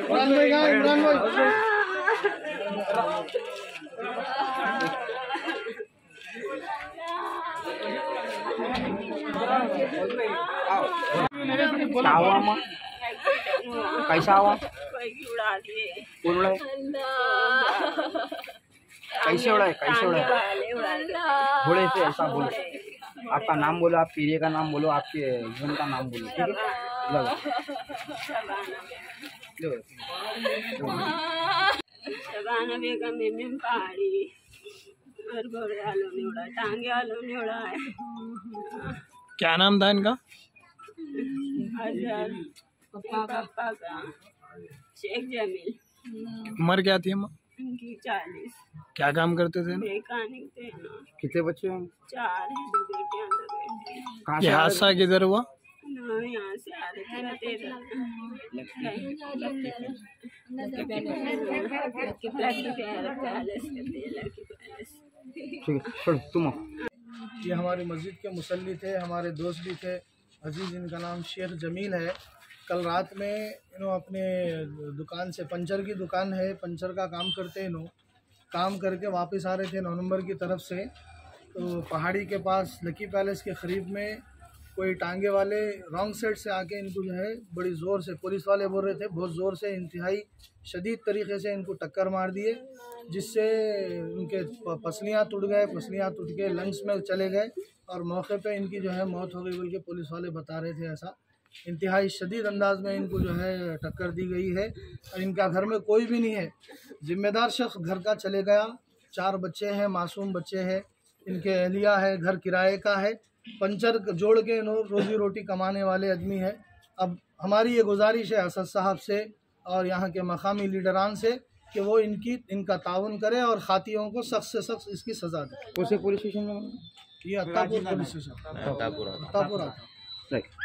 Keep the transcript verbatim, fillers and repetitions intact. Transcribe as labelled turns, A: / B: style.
A: इमरान भाई कहाँ? इमरान भाई
B: क्या हुआ अम्मा? कैसा हुआ? उड़ा है? कैसे उड़ा है? कैसे उड़ा है? थोड़े से ऐसा बोलो, आपका नाम बोलो, आप पीरिय का नाम बोलो, आपके जन का नाम बोलो, ठीक है? लो
C: शबाना बेगम में पहाड़ी और घोड़े वालों ने उड़ा, टांगे वालों ने उड़ा है।
A: क्या नाम था इनका?
C: अजहर पापा का शेख जमील।
A: उम्र क्या थी अम्मा?
C: उनकी चालीस।
A: क्या काम करते थे?
C: मैकेनिक थे ना।
B: कितने बच्चे हैं?
C: चार हैं, दो बेटियां दो बेटे।
B: कहाँ
A: ये
B: से?
A: हादसा किधर हुआ?
C: ना यहाँ से आ रहे थे ना तेरह
B: ठीक है, छोड़ तुम।
D: ये हमारी मस्जिद के मुसल्ली थे, हमारे दोस्त भी थे। अजीज़ इनका नाम शेख जमील है। कल रात में इन्हों अपने दुकान से, पंचर की दुकान है, पंचर का काम करते हैं इन्हों। काम करके वापस आ रहे थे नौ नंबर की तरफ से, तो पहाड़ी के पास लकी पैलेस के करीब में कोई टांगे वाले रॉन्ग साइड से आके इनको जो है बड़ी ज़ोर से, पुलिस वाले बोल रहे थे बहुत ज़ोर से, इंतहाई शदीद तरीके से इनको टक्कर मार दिए, जिससे उनके पसलियाँ टूट गए, पसलियाँ टूट के लंग्स में चले गए और मौके पे इनकी जो है मौत हो गई बोल के पुलिस वाले बता रहे थे। ऐसा इंतहाई शदीद अंदाज में इनको जो है टक्कर दी गई है और इनका घर में कोई भी नहीं है। जिम्मेदार शख्स घर का चले गया। चार बच्चे हैं, मासूम बच्चे हैं, इनके अहलिया है, घर किराए का है, पंचर जोड़ के रोज़ी रोटी कमाने वाले आदमी है। अब हमारी ये गुजारिश है असद साहब से और यहाँ के मकामी लीडरान से कि वो इनकी इनका ताउन करे और खातियों को सख्त से सख्त इसकी सज़ा दे।
B: कौन से पुलिस स्टेशन में?
D: ये अत्तापुर पुलिस स्टेशन, अत्तापुर आता।